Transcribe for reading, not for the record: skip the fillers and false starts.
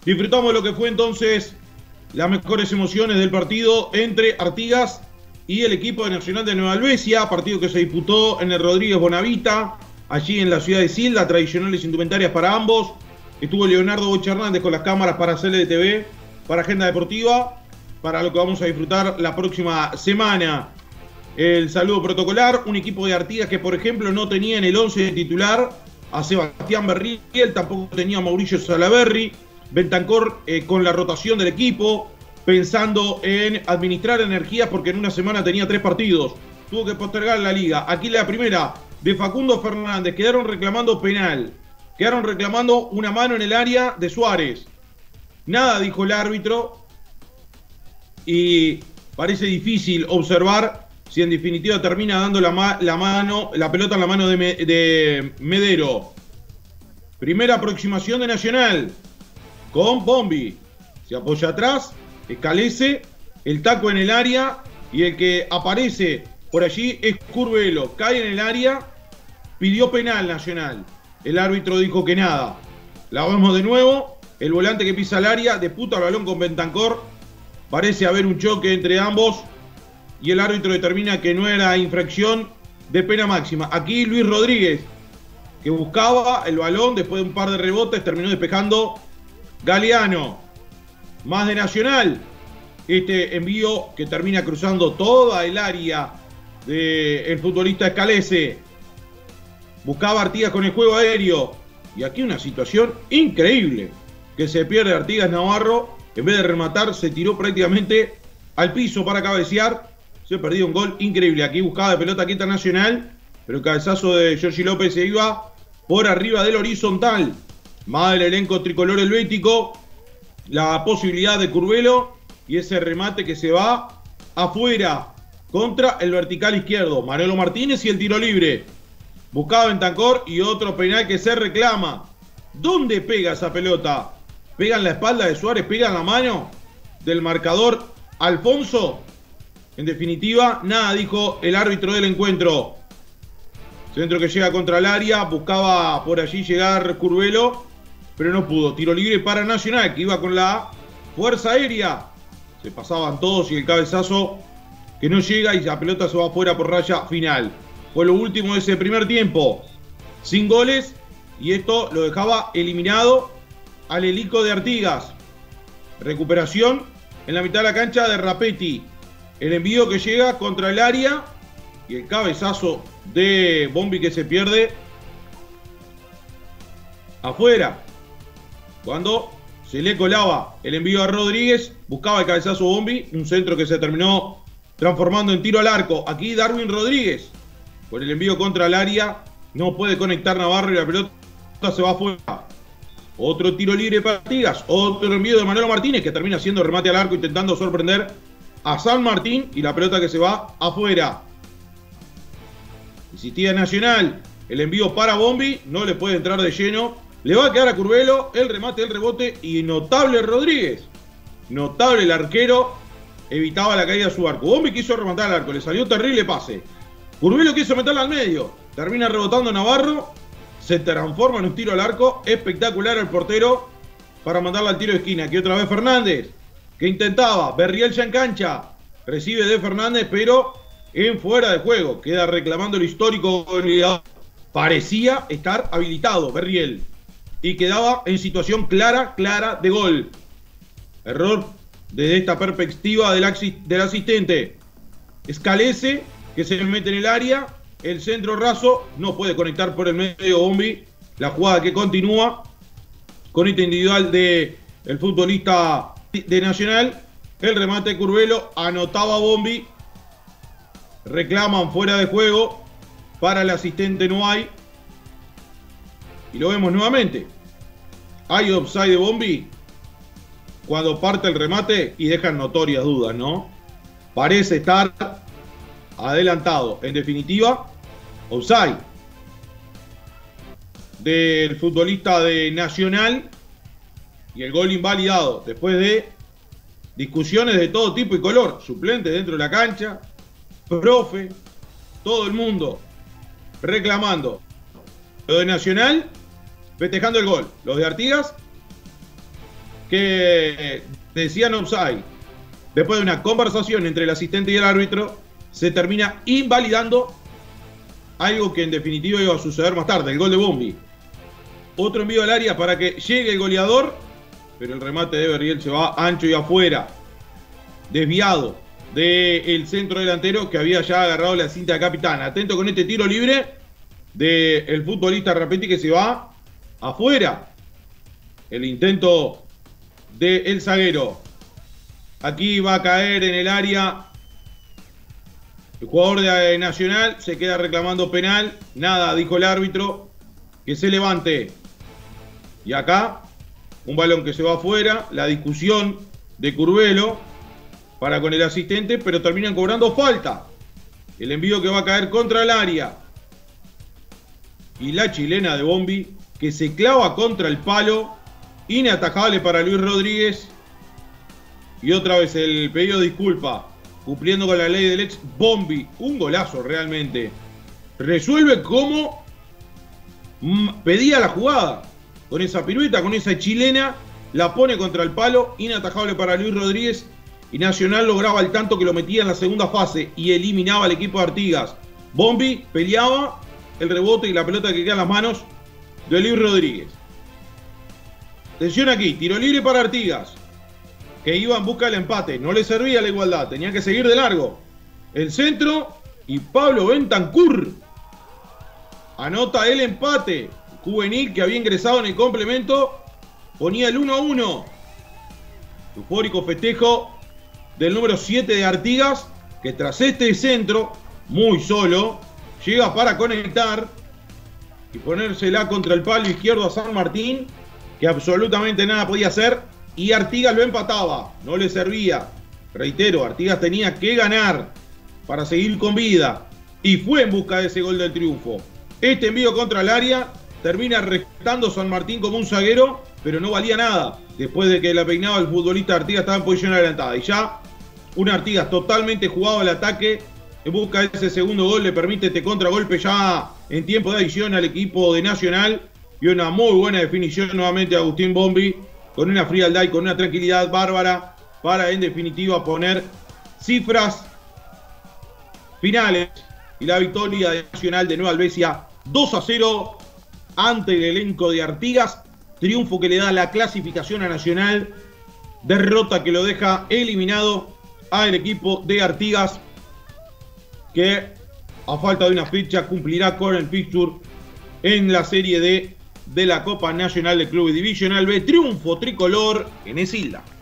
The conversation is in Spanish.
Disfrutamos lo que fue entonces las mejores emociones del partido entre Artigas y el equipo de Nacional de Nueva Albesia, partido que se disputó en el Rodríguez Bonavita, allí en la ciudad de Silda, tradicionales indumentarias para ambos. Estuvo Leonardo Bocha Hernández con las cámaras para CLTV, para Agenda Deportiva, para lo que vamos a disfrutar la próxima semana. El saludo protocolar, un equipo de Artigas que, por ejemplo, no tenía en el 11 titular a Sebastián Berriel, tampoco tenía a Mauricio Salaberry. Bentancor con la rotación del equipo, pensando en administrar energías porque en una semana tenía 3 partidos. Tuvo que postergar la liga. Aquí la primera de Facundo Fernández. Quedaron reclamando penal. Quedaron reclamando una mano en el área de Suárez. Nada dijo el árbitro. Y parece difícil observar si en definitiva termina dando la pelota en la mano de Medero. Primera aproximación de Nacional. Con Bombi, se apoya atrás, escalece, el taco en el área y el que aparece por allí es Curvelo, cae en el área, pidió penal Nacional. El árbitro dijo que nada. La vemos de nuevo, el volante que pisa el área, disputa el balón con Bentancor, parece haber un choque entre ambos y el árbitro determina que no era infracción de pena máxima. Aquí Luis Rodríguez, que buscaba el balón después de un par de rebotes, terminó despejando Galeano, más de Nacional. Este envío que termina cruzando toda el área del futbolista Escalese. Buscaba Artigas con el juego aéreo. Y aquí una situación increíble. Que se pierde Artigas Navarro. En vez de rematar, se tiró prácticamente al piso para cabecear. Se perdió un gol increíble. Aquí buscaba de pelota quieta Nacional. Pero el cabezazo de Giorgi López se iba por arriba del horizontal. Más del elenco tricolor helvético, la posibilidad de Curvelo y ese remate que se va afuera contra el vertical izquierdo. Manolo Martínez y el tiro libre. Buscaba Bentancor y otro penal que se reclama. ¿Dónde pega esa pelota? ¿Pega en la espalda de Suárez? ¿Pega en la mano del marcador Alfonso? En definitiva, nada dijo el árbitro del encuentro. Centro que llega contra el área, buscaba por allí llegar Curvelo, pero no pudo. Tiro libre para Nacional, que iba con la fuerza aérea. Se pasaban todos y el cabezazo que no llega y la pelota se va afuera por raya final. Fue lo último de ese primer tiempo. Sin goles y esto lo dejaba eliminado al helico de Artigas. Recuperación en la mitad de la cancha de Rapetti. El envío que llega contra el área y el cabezazo de Bombi que se pierde afuera. Cuando se le colaba el envío a Rodríguez, buscaba el cabezazo Bombi, un centro que se terminó transformando en tiro al arco. Aquí Darwin Rodríguez, por el envío contra el área, no puede conectar Navarro y la pelota se va afuera. Otro tiro libre para Artigas, otro envío de Manolo Martínez que termina haciendo remate al arco intentando sorprender a San Martín y la pelota que se va afuera. Insistía Nacional, el envío para Bombi, no le puede entrar de lleno. Le va a quedar a Curvelo el remate, el rebote y notable Rodríguez. Notable el arquero, evitaba la caída de su arco. Bombi quiso rematar al arco, le salió terrible pase. Curvelo quiso meterla al medio, termina rebotando Navarro, se transforma en un tiro al arco. Espectacular el portero para mandarla al tiro de esquina. Aquí otra vez Fernández, que intentaba, Berriel ya en cancha, recibe de Fernández pero en fuera de juego. Queda reclamando el histórico. Parecía estar habilitado Berriel y quedaba en situación clara de gol. Error desde esta perspectiva del asistente. Escalece, que se mete en el área, el centro raso, no puede conectar por el medio Bombi. La jugada que continúa con este individual del futbolista de Nacional. El remate de Curvelo, anotaba Bombi. Reclaman fuera de juego. Para el asistente no hay. Y lo vemos nuevamente. Hay offside de Bombi cuando parte el remate y dejan notorias dudas, ¿no? Parece estar adelantado. En definitiva, offside del futbolista de Nacional y el gol invalidado después de discusiones de todo tipo y color. Suplentes dentro de la cancha, profe, todo el mundo reclamando. Lo de Nacional festejando el gol. Los de Artigas que decían offside. Después de una conversación entre el asistente y el árbitro, se termina invalidando algo que en definitiva iba a suceder más tarde, el gol de Bombi. Otro envío al área para que llegue el goleador, pero el remate de Berriel se va ancho y afuera. Desviado del centro delantero que había ya agarrado la cinta de capitán. Atento con este tiro libre del futbolista Rapetti que se va afuera. El intento del zaguero. Aquí va a caer en el área el jugador de Nacional. Se queda reclamando penal. Nada, dijo el árbitro. Que se levante. Y acá, un balón que se va afuera. La discusión de Curvelo para con el asistente, pero terminan cobrando falta. El envío que va a caer contra el área. Y la chilena de Bombi, que se clava contra el palo. Inatajable para Luis Rodríguez. Y otra vez el pedido de disculpa, cumpliendo con la ley del ex. Bombi, un golazo realmente. Resuelve como pedía la jugada. Con esa pirueta, con esa chilena, la pone contra el palo. Inatajable para Luis Rodríguez. Y Nacional lograba el tanto que lo metía en la segunda fase y eliminaba al equipo de Artigas. Bombi peleaba el rebote y la pelota que queda en las manos de Luis Rodríguez. Atención aquí, tiro libre para Artigas, que iba en busca del empate. No le servía la igualdad, tenía que seguir de largo. El centro y Pablo Bentancur anota el empate. Juvenil que había ingresado en el complemento ponía el 1-1. Eufórico festejo del número 7 de Artigas, que tras este centro, muy solo, llega para conectar y ponérsela contra el palo izquierdo a San Martín, que absolutamente nada podía hacer, y Artigas lo empataba, no le servía. Reitero, Artigas tenía que ganar para seguir con vida, y fue en busca de ese gol del triunfo. Este envío contra el área termina restando San Martín como un zaguero, pero no valía nada, después de que la peinaba el futbolista Artigas estaba en posición adelantada, y ya un Artigas totalmente jugado al ataque, en busca de ese segundo gol, le permite este contragolpe ya en tiempo de adición al equipo de Nacional, y una muy buena definición nuevamente de Agustín Bombi, con una frialdad y con una tranquilidad bárbara, para en definitiva poner cifras finales, y la victoria de Nacional de Nueva Helvecia 2-0 ante el elenco de Artigas, triunfo que le da la clasificación a Nacional, derrota que lo deja eliminado al equipo de Artigas, que a falta de una fecha cumplirá con el fixture en la Serie D de la Copa Nacional de Clubes Divisional B. Triunfo tricolor en Esilda.